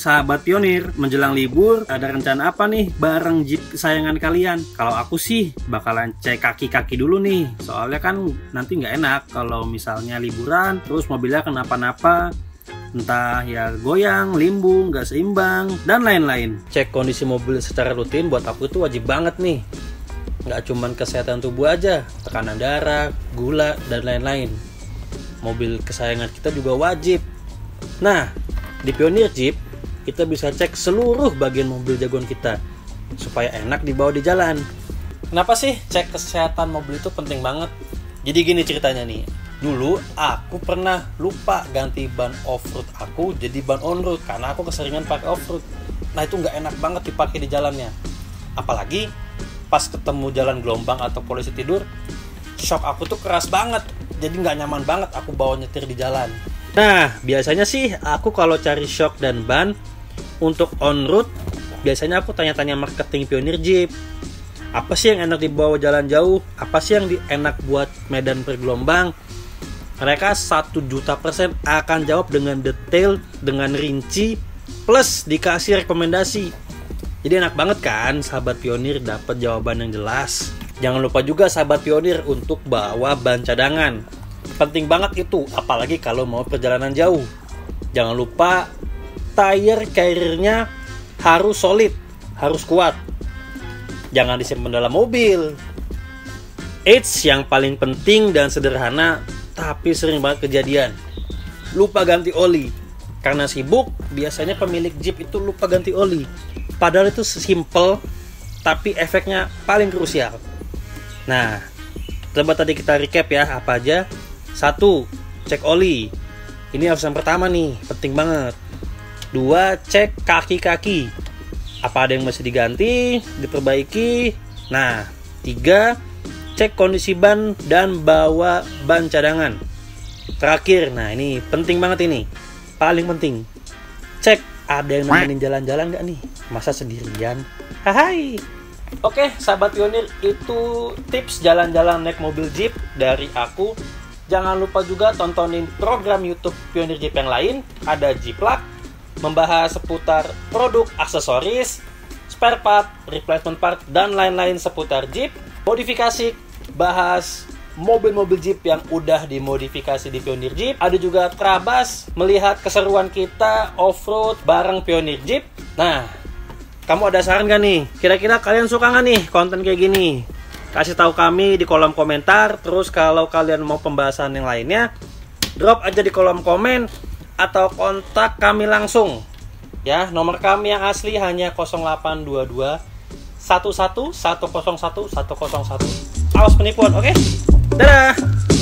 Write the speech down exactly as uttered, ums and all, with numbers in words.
sahabat pionir, menjelang libur ada rencana apa nih bareng Jeep kesayangan kalian? Kalau aku sih bakalan cek kaki-kaki dulu nih, soalnya kan nanti nggak enak kalau misalnya liburan terus mobilnya kenapa-napa, entah ya goyang, limbung, nggak seimbang, dan lain-lain. Cek kondisi mobil secara rutin buat aku itu wajib banget nih. Nggak cuman kesehatan tubuh aja, tekanan darah, gula, dan lain-lain. Mobil kesayangan kita juga wajib. Nah, di Pionir Jeep, kita bisa cek seluruh bagian mobil jagoan kita supaya enak dibawa di jalan. Kenapa sih cek kesehatan mobil itu penting banget? Jadi gini ceritanya nih. Dulu aku pernah lupa ganti ban off-road aku jadi ban on-road karena aku keseringan pakai off-road. Nah, itu nggak enak banget dipakai di jalannya. Apalagi pas ketemu jalan gelombang atau polisi tidur, shock aku tuh keras banget. Jadi nggak nyaman banget aku bawa nyetir di jalan. Nah, biasanya sih aku kalau cari shock dan ban untuk on-road, biasanya aku tanya-tanya marketing Pionir Jeep. Apa sih yang enak dibawa jalan jauh? Apa sih yang di, enak buat medan bergelombang? Mereka satu juta persen akan jawab dengan detail, dengan rinci, plus dikasih rekomendasi. Jadi enak banget kan sahabat Pionir dapat jawaban yang jelas. Jangan lupa juga sahabat Pionir untuk bawa ban cadangan. Penting banget itu, apalagi kalau mau perjalanan jauh. Jangan lupa tire carrier-nya harus solid, harus kuat. Jangan disimpan dalam mobil. Eits, yang paling penting dan sederhana tapi sering banget kejadian, lupa ganti oli. Karena sibuk, biasanya pemilik Jeep itu lupa ganti oli. Padahal itu simple, tapi efeknya paling krusial. Nah, coba tadi kita recap ya, apa aja. Satu, cek oli. Ini harus yang pertama nih, penting banget. Dua, cek kaki-kaki. Apa ada yang masih diganti, diperbaiki. Nah, tiga, cek kondisi ban dan bawa ban cadangan. Terakhir, nah ini penting banget ini. Paling penting, cek ada yang nemenin jalan-jalan nggak nih? Masa sendirian? Hai. Oke, sahabat Pionir, itu tips jalan-jalan naik mobil Jeep dari aku. Jangan lupa juga tontonin program YouTube Pionir Jeep yang lain. Ada Jeeplak, membahas seputar produk aksesoris, spare part, replacement part, dan lain-lain seputar Jeep. Modifikasi, bahas mobil-mobil Jeep yang udah dimodifikasi di Pionir Jeep. Ada juga Trabas, melihat keseruan kita off-road bareng Pionir Jeep. Nah, kamu ada saran gak nih? Kira-kira kalian suka gak nih konten kayak gini? Kasih tahu kami di kolom komentar. Terus kalau kalian mau pembahasan yang lainnya, drop aja di kolom komen atau kontak kami langsung. Ya, nomor kami yang asli hanya nol delapan dua dua satu satu satu nol satu satu nol satu. Awas penipuan, oke? Dadah!